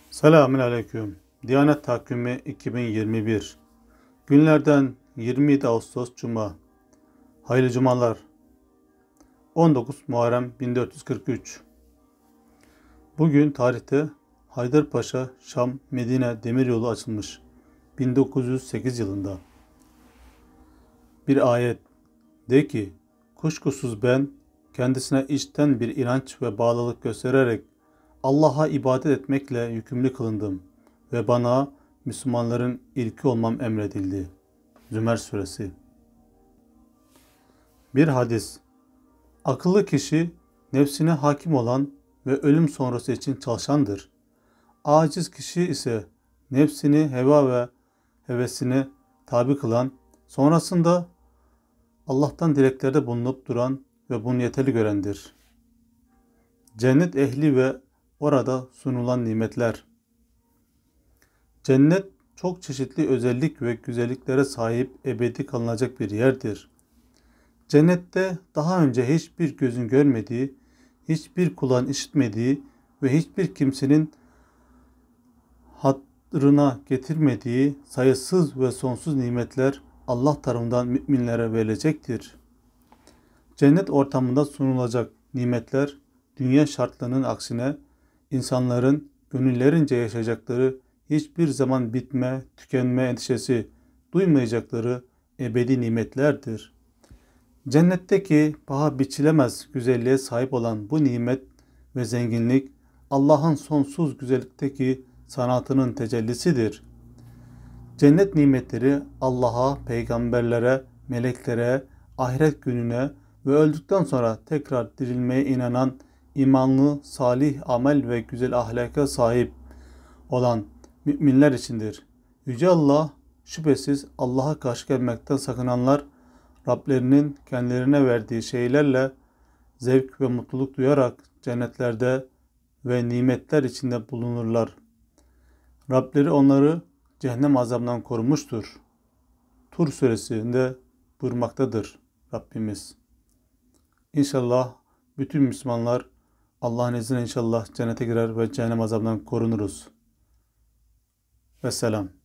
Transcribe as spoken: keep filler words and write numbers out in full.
Selamünaleyküm. Diyanet Takvimi iki bin yirmi bir. Günlerden yirmi yedi Ağustos Cuma. Hayırlı cumalar. on dokuz Muharrem bin dört yüz kırk üç. Bugün tarihte Haydarpaşa Şam Medine demiryolu açılmış. bin dokuz yüz sekiz yılında. Bir ayet. De ki, kuşkusuz ben kendisine içten bir inanç ve bağlılık göstererek Allah'a ibadet etmekle yükümlü kılındım ve bana Müslümanların ilki olmam emredildi. Zümer Suresi. Bir hadis. Akıllı kişi nefsine hakim olan ve ölüm sonrası için çalışandır. Aciz kişi ise nefsini heva ve hevesine tabi kılan, sonrasında Allah'tan dileklerde bulunup duran ve bunu yeterli görendir. Cennet ehli ve orada sunulan nimetler. Cennet çok çeşitli özellik ve güzelliklere sahip ebedi kalınacak bir yerdir. Cennette daha önce hiçbir gözün görmediği, hiçbir kulağın işitmediği ve hiçbir kimsenin hatırına getirmediği sayısız ve sonsuz nimetler Allah tarafından müminlere verilecektir. Cennet ortamında sunulacak nimetler, dünya şartlarının aksine insanların gönüllerince yaşayacakları, hiçbir zaman bitme, tükenme endişesi duymayacakları ebedi nimetlerdir. Cennetteki paha biçilemez güzelliğe sahip olan bu nimet ve zenginlik, Allah'ın sonsuz güzellikteki sanatının tecellisidir. Cennet nimetleri Allah'a, peygamberlere, meleklere, ahiret gününe ve öldükten sonra tekrar dirilmeye inanan, imanlı, salih amel ve güzel ahlaka sahip olan müminler içindir. Yüce Allah, şüphesiz Allah'a karşı gelmekten sakınanlar, Rablerinin kendilerine verdiği şeylerle zevk ve mutluluk duyarak cennetlerde ve nimetler içinde bulunurlar. Rableri onları cehennem azabından korumuştur. Tur suresinde buyurmaktadır Rabbimiz. İnşallah bütün Müslümanlar Allah'ın izniyle inşallah cennete girer ve cehennem azabından korunuruz. Vesselam.